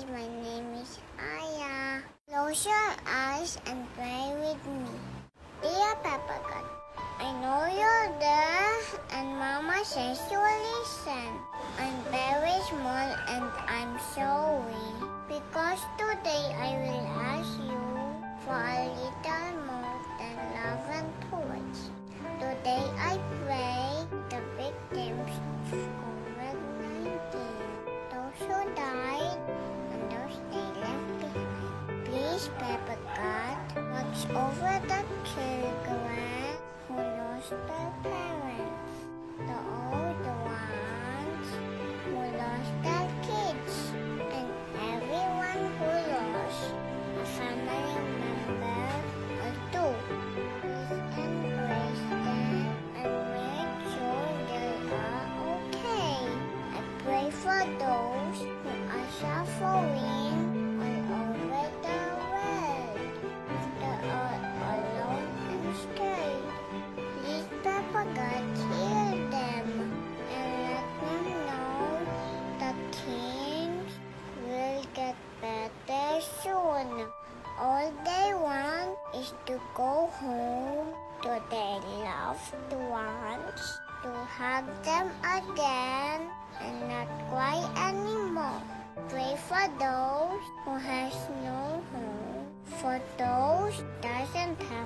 guys, my name is Arya. Close your eyes and pray with me. Dear Papa God, I know you're there and Mama says you listen. I'm very small and I'm sorry because today I will ask you for a little more than love and courage. Today I pray the victims of COVID-19, those who died and those they left behind. Please, Papa God, watch over the children who lost their parents, the old ones who lost their kids, and everyone who lost a family member or two. Please embrace them and make sure they are okay. I pray for those who are suffering all over the world. They are alone and scared. Please, Papa God, heal them and let them know that things will get better soon. All they want is to go home to their loved ones, to hug them again and not cry anymore. Pray for those who has no home, for those doesn't have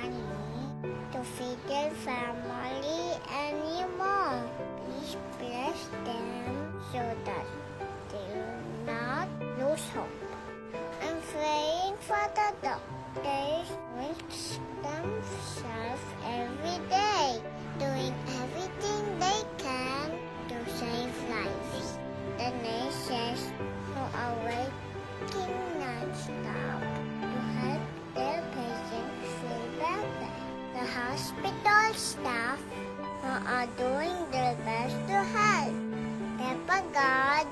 money to feed their family anymore. Please bless them so that they will not lose hope. I'm praying for the doctors who risk themselves every day, doing everything they can to save lives. The nurses who are working non-stop to help their patients feel better. The hospital staff who are doing their best to help. Papa God,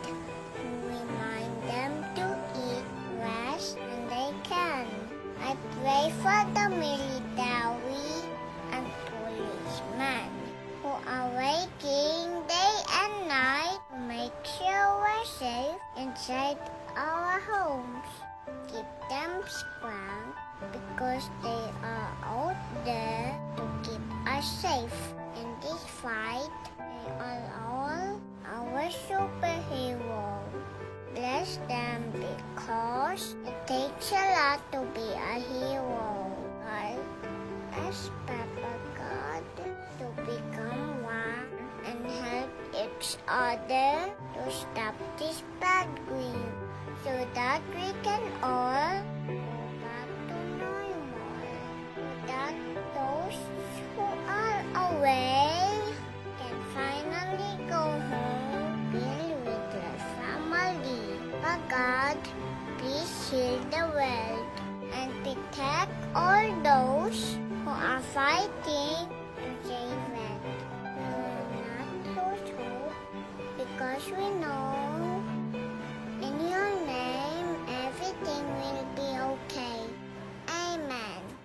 remind them to eat, rest when they can. I pray for the military and policemen who are working day and night to make sure we're safe inside our homes. Keep them strong because they are out there to keep us safe. In this fight, they are all our superheroes. Bless them because it takes a lot to be a hero. Guide us, Papa God, to become one and help each other to stop this bad greed so that we can all go back to normal, so that those who are away can finally go home, be with their family. But God, please heal the world and protect all those who are fighting to save it. We will not lose hope because we know